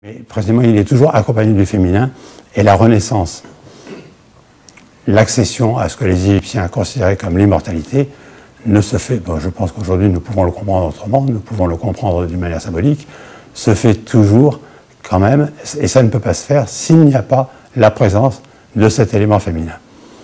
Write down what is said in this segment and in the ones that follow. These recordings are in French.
Mais précisément, il est toujours accompagné du féminin, et la Renaissance, l'accession à ce que les Égyptiens considéraient comme l'immortalité, ne se fait, bon, je pense qu'aujourd'hui nous pouvons le comprendre autrement, nous pouvons le comprendre d'une manière symbolique, se fait toujours quand même, et ça ne peut pas se faire s'il n'y a pas la présence de cet élément féminin.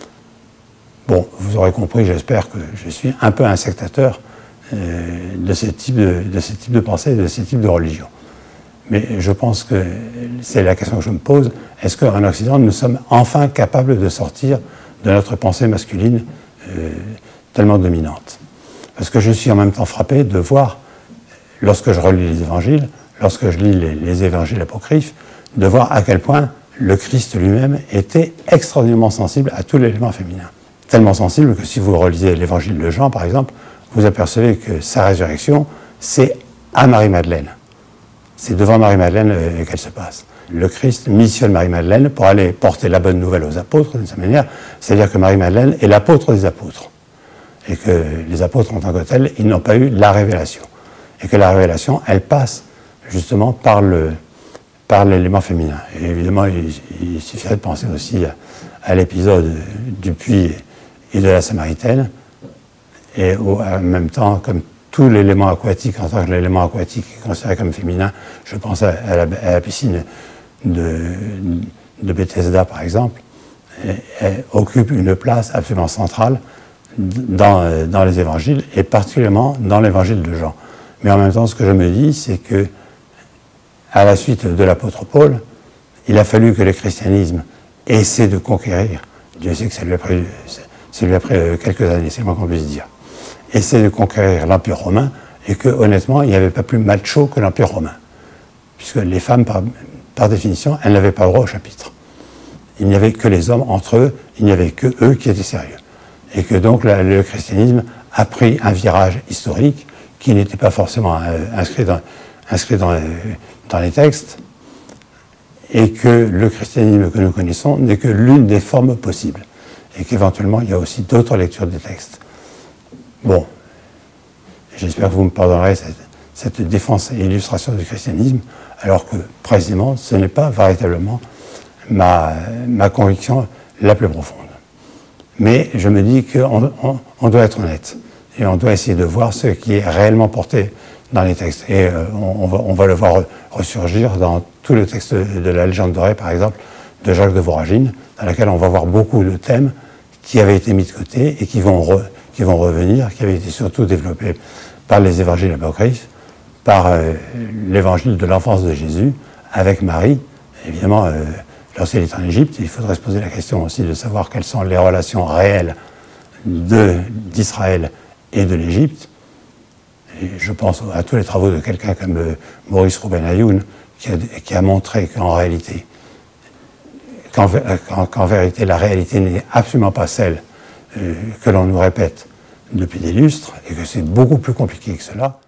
Bon, vous aurez compris, j'espère que je suis un peu un sectateur de ce type de pensée, de ce type de religion. Mais je pense que c'est la question que je me pose, est-ce qu'en Occident, nous sommes enfin capables de sortir de notre pensée masculine tellement dominante? Parce que je suis en même temps frappé de voir, lorsque je relis les évangiles, lorsque je lis les évangiles apocryphes, de voir à quel point le Christ lui-même était extraordinairement sensible à tout l'élément féminin. Tellement sensible que si vous relisez l'évangile de Jean, par exemple, vous apercevez que sa résurrection, c'est à Marie-Madeleine. C'est devant Marie-Madeleine qu'elle se passe. Le Christ missionne Marie-Madeleine pour aller porter la bonne nouvelle aux apôtres, d'une certaine manière, c'est-à-dire que Marie-Madeleine est l'apôtre des apôtres. Et que les apôtres, en tant que tels, ils n'ont pas eu la révélation. Et que la révélation, elle passe justement par l'élément féminin. Et évidemment, il suffirait de penser aussi à l'épisode du puits et de la Samaritaine, et en même temps, comme tout l'élément aquatique, en tant que l'élément aquatique est considéré comme féminin, je pense à la piscine de Bethesda, par exemple, elle occupe une place absolument centrale dans les évangiles, et particulièrement dans l'évangile de Jean. Mais en même temps, ce que je me dis, c'est que, à la suite de l'apôtre Paul, il a fallu que le christianisme essaie de conquérir, Dieu sait que ça lui a pris quelques années, c'est le moins qu'on puisse dire, essaie de conquérir l'Empire romain, et que, honnêtement, il n'y avait pas plus macho que l'Empire romain. Puisque les femmes, par définition, elles n'avaient pas le droit au chapitre. Il n'y avait que les hommes entre eux, il n'y avait que eux qui étaient sérieux. Et que donc le christianisme a pris un virage historique qui n'était pas forcément inscrit dans les textes, et que le christianisme que nous connaissons n'est que l'une des formes possibles, et qu'éventuellement il y a aussi d'autres lectures des textes. Bon, j'espère que vous me pardonnerez cette défense et illustration du christianisme, alors que précisément ce n'est pas véritablement ma conviction la plus profonde. Mais je me dis qu'on doit être honnête, et on doit essayer de voir ce qui est réellement porté dans les textes. Et on va le voir ressurgir dans tout le texte de la légende dorée, par exemple, de Jacques de Voragine, dans laquelle on va voir beaucoup de thèmes qui avaient été mis de côté et qui vont revenir, qui avaient été surtout développés par les évangiles apocryphes, par l'évangile de l'enfance de Jésus, avec Marie. Évidemment, lorsqu'elle est en Égypte, il faudrait se poser la question aussi de savoir quelles sont les relations réelles d'Israël et de l'Égypte. Et je pense à tous les travaux de quelqu'un comme Maurice Rouben-Ayoun, qui a montré qu'en réalité, qu'en vérité, la réalité n'est absolument pas celle que l'on nous répète depuis des lustres, et que c'est beaucoup plus compliqué que cela.